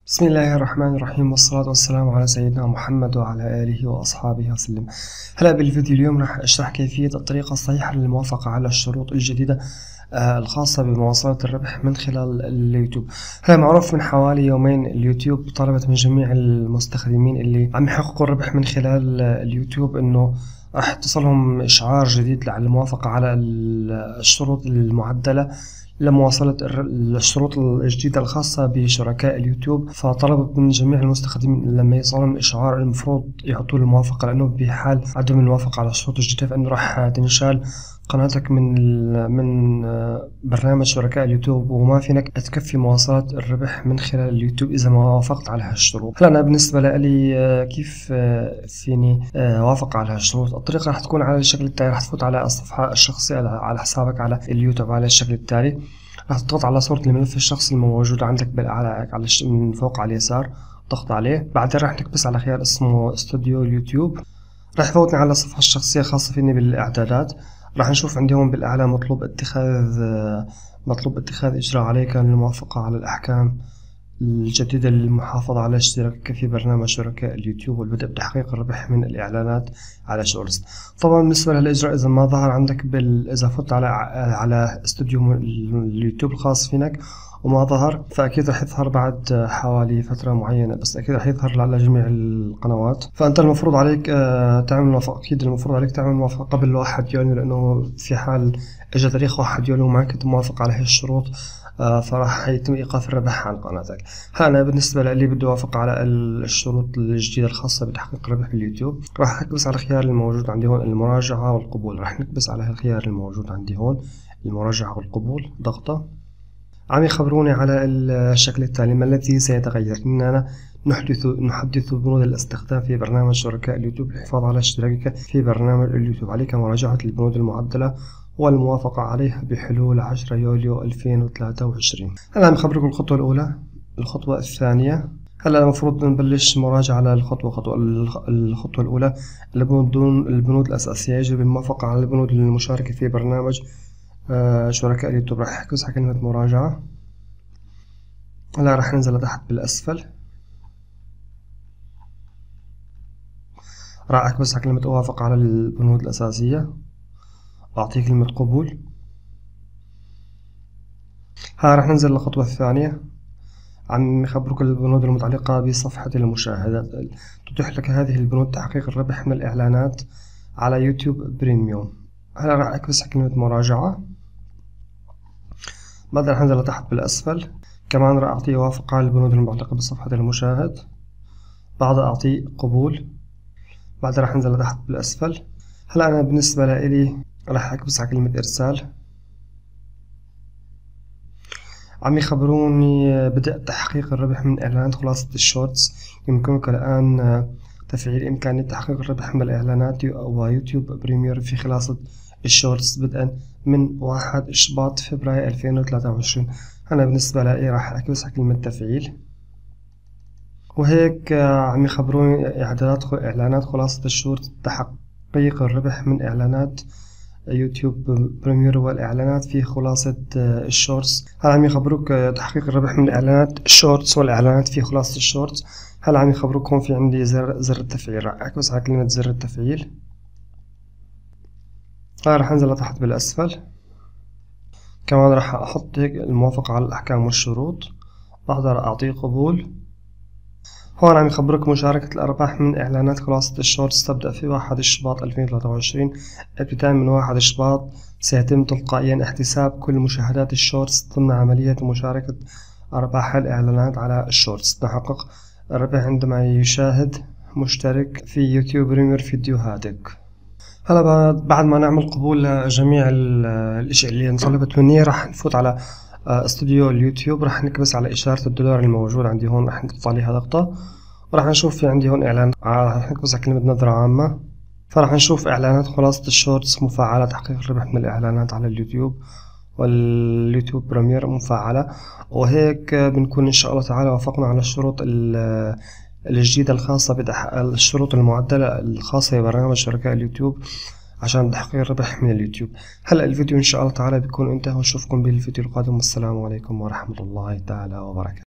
بسم الله الرحمن الرحيم، والصلاة والسلام على سيدنا محمد وعلى آله وأصحابه وسلم. هلا بالفيديو اليوم راح أشرح كيفية الطريقة الصحيحة للموافقة على الشروط الجديدة الخاصة بمواصلة الربح من خلال اليوتيوب. هلا معروف من حوالي يومين اليوتيوب طلبت من جميع المستخدمين اللي عم يحققوا الربح من خلال اليوتيوب إنه راح تصلهم إشعار جديد على الموافقة على الشروط المعدلة لمواصلة الشروط الجديدة الخاصة بشركاء اليوتيوب. فطلبت من جميع المستخدمين لما يصلهم إشعار المفروض يعطوا الموافقة، لأنه بحال عدم الموافقة على الشروط الجديدة فإنه راح تنشال قناتك من برنامج شركاء اليوتيوب، وما فينك تكفي مواصلة الربح من خلال اليوتيوب إذا ما وافقت على هالشروط. هلا أنا بالنسبة لي كيف فيني وافق على هالشروط؟ الطريقة راح تكون على الشكل التالي. راح تفوت على الصفحة الشخصية على حسابك على اليوتيوب على الشكل التالي. راح تضغط على صورة الملف الشخصي الموجود عندك بالأعلى من فوق على اليسار، ضغط عليه. بعدين راح نكبس على خيار اسمه استوديو اليوتيوب. راح يفوتني على الصفحة الشخصية الخاصة فيني بالإعدادات. راح نشوف عندي هون بالأعلى مطلوب اتخاذ إجراء عليك للموافقة على الأحكام الجديدة للمحافظة على اشتراكك في برنامج شركاء اليوتيوب والبدء بتحقيق الربح من الإعلانات على شورتس. طبعا بالنسبة للإجراء إذا ما ظهر عندك إذا فت على استوديو اليوتيوب الخاص فينك وما ظهر، فأكيد رح يظهر بعد حوالي فترة معينة، بس أكيد رح يظهر على جميع القنوات. فأنت المفروض عليك تعمل موافقة. أكيد المفروض عليك تعمل موافقة قبل 1 يونيو، لأنه في حال إجا تاريخ 1 يونيو وما كنت موافق على هاي الشروط فراح يتم إيقاف الربح عن قناتك. أنا بالنسبة لي بدي أوافق على الشروط الجديدة الخاصة بتحقيق الربح باليوتيوب. راح أكبس على الخيار الموجود عندي هون المراجعة والقبول. راح نكبس على الخيار الموجود عندي هون المراجعة والقبول، ضغطة. عم يخبروني على الشكل التالي: ما الذي سيتغير؟ إننا نحدث بنود الاستخدام في برنامج شركاء اليوتيوب للحفاظ على اشتراكك في برنامج اليوتيوب. عليك مراجعة البنود المعدلة والموافقة عليها بحلول 10 يوليو 2023. هلا عم يخبركم الخطوة الأولى. الخطوة الثانية هلا المفروض نبلش مراجعة على الخطوة الأولى. البنود الأساسية يجب الموافقة على البنود المشاركة في برنامج شركاء اليوتيوب. راح أحكز على كلمة مراجعة. هلا راح ننزل لتحت بالأسفل، راح أكبس على كلمة أوافق على البنود الأساسية، أعطيه كلمة قبول. راح ننزل للخطوة الثانية. عم يخبرك البنود المتعلقة بصفحة المشاهدات. تتيح لك هذه البنود تحقيق الربح من الإعلانات على يوتيوب بريميوم. هلا راح أكبس على كلمة مراجعة. بعدين راح انزل لتحت بالأسفل، كمان راح أعطيه وافق على البنود المتعلقة بصفحة المشاهد. بعدها أعطيه قبول. بعدين راح انزل لتحت بالأسفل. هلا أنا بالنسبة لي راح أكبس على كلمة إرسال. عم يخبروني بدء تحقيق الربح من إعلانات خلاصة الشورتس. يمكنك الآن تفعيل إمكانية تحقيق الربح من الإعلانات ويوتيوب بريمير في خلاصة الشورتس بدءا من 1 شباط فبراير 2023. أنا بالنسبة لي راح أكبس على كلمة تفعيل. وهيك عم يخبروني إعلانات خلاصة الشورتس تحقيق الربح من إعلانات يوتيوب بريمير والإعلانات في خلاصة الشورتس. هل عم يخبروك تحقيق الربح من إعلانات الشورتس والإعلانات في خلاصة الشورتس. هل عم يخبروك هون في عندي زر التفعيل. راح أكبس على كلمة زر التفعيل. راح أنزل لتحت بالأسفل، كمان راح أحط هيك الموافقة على الأحكام والشروط. بقدر أعطيه قبول. هون عم يخبرك مشاركة الأرباح من إعلانات خلاصة الشورتس تبدأ في 1 شباط 2023. ابتداء من 1 شباط سيتم تلقائيا احتساب كل مشاهدات الشورتس ضمن عملية مشاركة أرباح الإعلانات على الشورتس. نحقق الربح عندما يشاهد مشترك في يوتيوب بريمير فيديوهاتك. هلا بعد ما نعمل قبول لجميع الاشياء اللي انطلبت مني، راح نفوت على استوديو اليوتيوب. راح نكبس على إشارة الدولار الموجود عندي هون، راح نضغط عليها ضغطة وراح نشوف في عندي هون إعلان. راح نكبس على كلمة نظرة عامة. فراح نشوف إعلانات خلاصة الشورتس مفعلة تحقيق الربح من الإعلانات على اليوتيوب واليوتيوب بريمير مفعلة. وهيك بنكون إن شاء الله تعالى وافقنا على الشروط الجديدة الخاصة الشروط المعدلة الخاصة ببرنامج شركاء اليوتيوب عشان تحقيق الربح من اليوتيوب. هلا الفيديو إن شاء الله تعالى بيكون انتهى، ونشوفكم بالفيديو القادم، والسلام عليكم ورحمة الله تعالى وبركاته.